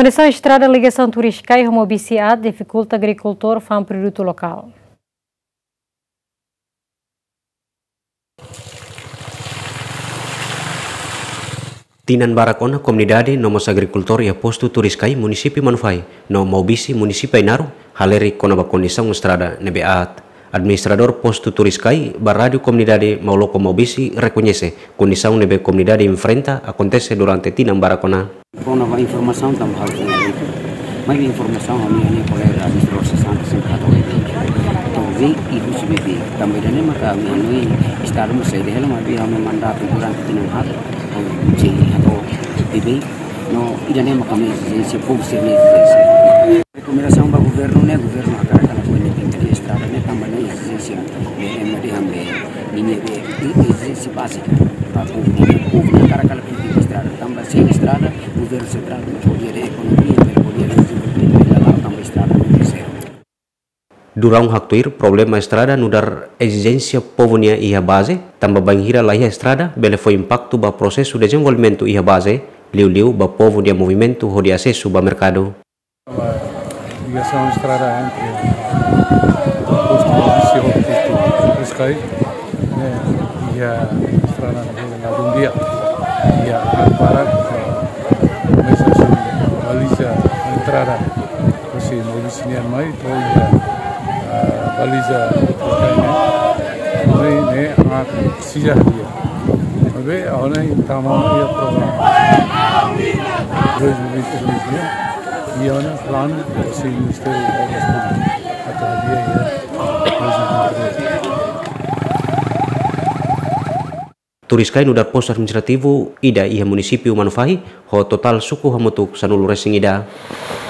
Condição estrada ligação turística e homobiciado dificulta agricultor fam produto local. Tinan barakona comunidade nomos agricultor e posto turiskai município Manufai no Maubisi município Inaru haleri kona ba condição estrada nebeat. Administrador posto turiskai barradio comunidade Mauloko Maubisi reconhece condição nebe comunidade enfrenta acontece durante Tinan barakona. Kona ba informação tam hal mais informação a minha colega de processão sempre a toda então vem e isso bebe também né maka minha estarmos aí dela mas vira um mandato durante Tinan hal atau bebe no idane maka se povo se recomendação para governo né governo akan punya estrada né também né exigência MD hambe ini exigência básica para povo na cara kala pintu estrada também sem estrada governo central poder economia poder desenvolvimento da também estrada Durang haktuir problema estrada nudar exigência povonia ia base tambah banghira laia estrada bele foi impacto ba processo de desenvolvimento ia base liu ba povo dia movimento ho de acesso ba mercado. Ligação estrada entre posto Maubisi e posto Turiskai e a estrada na Dumbia e a para começa a baliza entrada assim Maubisi nem mais então baliza ne anak sijah dia abe awalnya tamam ya program terus dia ona plan si ministeri atau dia ya Turiskai nudar pos administrativo ida ia município Manufai ho total suku hamutuk sanulu resing ida